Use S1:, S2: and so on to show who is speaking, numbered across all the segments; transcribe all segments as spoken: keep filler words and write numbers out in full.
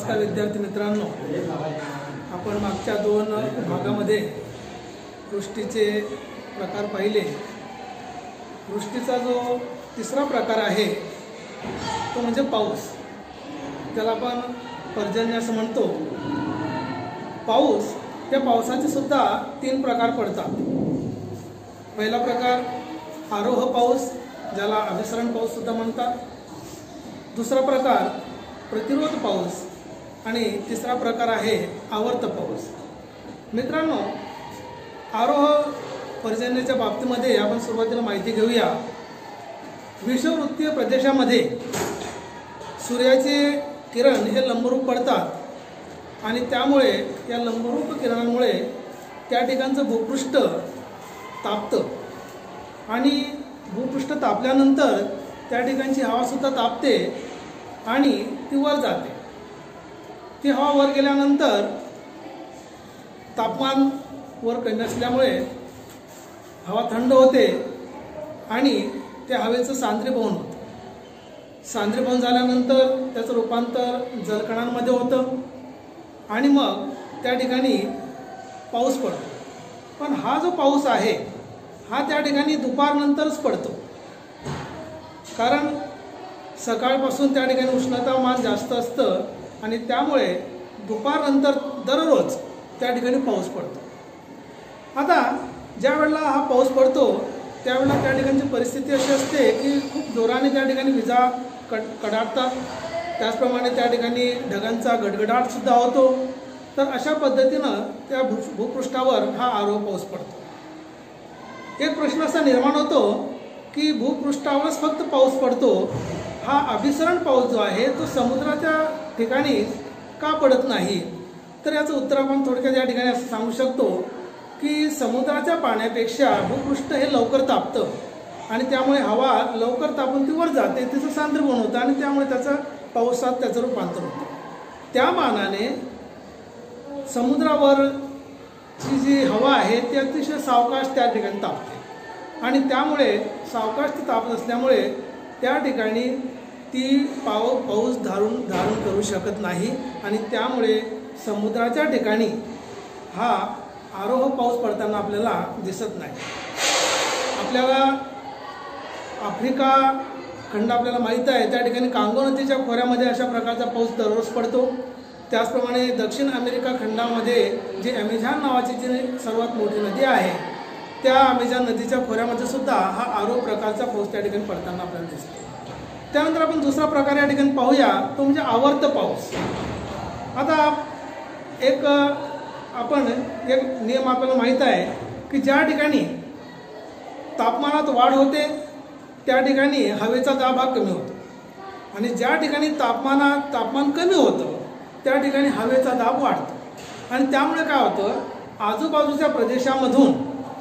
S1: नमस्कार विद्यार्थी मित्रांनो, आपण मागच्या दोन भागामध्ये वृष्टीचे प्रकार पाहिले। वृष्टीचा जो तिसरा प्रकार आहे तो म्हणजे पाऊस, त्याला आपण पर्जन्य असं म्हणतो। पाऊस, त्या पावसाचे सुद्धा तीन प्रकार पडतात। पहिला प्रकार आरोह पाऊस, ज्याला अभिसरण पाऊस सुद्धा म्हणतात। दुसरा प्रकार प्रतिरोध पाऊस आणि तिसरा प्रकार आहे आवर्त पाऊस। मित्रांनो, आरोह पर्जन्याच्या बाबतीमध्ये आपण सुरुवातीला माहिती घेऊया। विषुववृत्तीय प्रदेशामध्ये सूर्याचे किरण हे लंबरूप पडतात आणि त्यामुळे या लंबरूप किरणांमुळे त्या ठिकाणचं भूपृष्ठ तापतं आणि भूपृष्ठ तापल्यानंतर त्या ठिकाणची हवा सुद्धा तापते आणि ती वर जाते। ती हवा वर गेल्यानंतर तापमान वर कमी असल्यामुळे हवा थंड होते आणि त्या हवेचं सांद्रीभवन होतं। सांद्रीभवन झाल्यानंतर त्याचं रूपांतर जलकणांमध्ये होतं आणि मग त्या ठिकाणी पाऊस पडतो। पण हा जो पाऊस आहे हा त्या ठिकाणी दुपारनंतरच पडतो, कारण सकाळपासून त्या ठिकाणी उष्णतामान जास्त असतं आणि त्यामुळे दुपारनंतर दररोज त्या ठिकाणी पाऊस पडतो। आता ज्या वेळेला हा पाऊस पडतो त्यावेळेला त्या ठिकाणची परिस्थिती अशी असते की खूप जोराने त्या ठिकाणी विजा कड कडाडतात, त्याचप्रमाणे त्या ठिकाणी ढगांचा गडगडाट सुद्धा होतो। तर अशा पद्धतीनं त्या भू भूपृष्ठावर हा आरोह पाऊस पडतो। एक प्रश्न असा निर्माण होतो की भूपृष्ठावरच फक्त पाऊस पडतो, हा अभिसरण पाऊस जो आहे तो समुद्राच्या ठिकाणी का पडत नाही? तर याचं उत्तर आपण थोडक्यात या ठिकाणी असं सांगू शकतो की समुद्राच्या पाण्यापेक्षा भूपृष्ठ हे लवकर तापतं आणि त्यामुळे हवा लवकर तापून ती वर जाते, तिचं सांद्रीभवन होतं आणि त्यामुळे त्याचं पावसात त्याचं रूपांतर होतं। त्या मानाने समुद्रावरची जी हवा आहे ती अतिशय सावकाश त्या ठिकाणी तापते आणि त्यामुळे सावकाश ती तापत असल्यामुळे त्या ठिकाणी ती पाव पाऊस धारून धारण करू शकत नाही आणि त्यामुळे समुद्राच्या ठिकाणी हा आरोह पाऊस पडताना आपल्याला दिसत नाही। आपल्याला आफ्रिका खंड आपल्याला माहीत आहे, त्या ठिकाणी कांगो नदीच्या खोऱ्यामध्ये अशा प्रकारचा पाऊस दररोज पडतो। त्याचप्रमाणे दक्षिण अमेरिका खंडामध्ये जी अमेझॉन नावाची जी सर्वात मोठी नदी आहे त्या अमेझॉन नदीच्या खोऱ्यामध्ये सुद्धा हा आरोह प्रकारचा पाऊस त्या ठिकाणी पडताना आपल्याला दिसतो। त्यानंतर आपण दुसरा प्रकार या ठिकाणी पाहूया, तो म्हणजे आवर्त पाऊस। आता एक आपण एक नियम आपल्याला माहीत आहे की ज्या ठिकाणी तापमानात वाढ होते त्या ठिकाणी हवेचा दाब हा कमी होतो आणि ज्या ठिकाणी तापमानात तापमान कमी होतं त्या ठिकाणी हवेचा दाब वाढतो आणि त्यामुळे काय होतं, आजूबाजूच्या प्रदेशामधून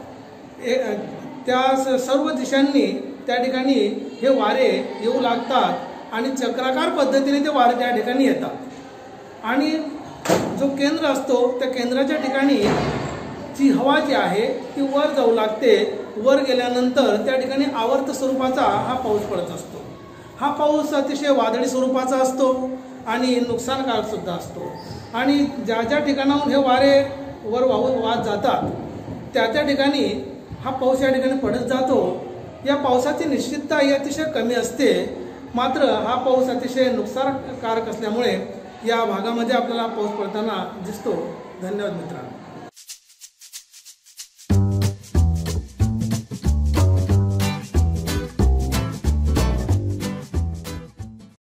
S1: त्या सर्व दिशांनी त्या ठिकाणी हे वारे येऊ लागतात आणि चक्राकार पद्धतीने ते वारे त्या ठिकाणी येतात आणि जो केंद्र असतो त्या केंद्राच्या ठिकाणी जी हवा जी आहे ती वर जाऊ लागते। वर गेल्यानंतर त्या ठिकाणी आवर्त स्वरूपाचा हा पाऊस पडत असतो। हा पाऊस अतिशय वादळी स्वरूपाचा असतो आणि नुकसानकारक सुद्धा असतो आणि ज्या ज्या ठिकाणाहून हे वारे वर वाहून वाहत जातात त्या त्या ठिकाणी हा पाऊस या ठिकाणी पडत जातो। या पावसाची निश्चितता ही अतिशय कमी असते, मात्र हा पाऊस अतिशय नुकसानकारक असल्यामुळे या भागामध्ये आपल्याला पाऊस पडताना दिसतो। धन्यवाद मित्रांनो।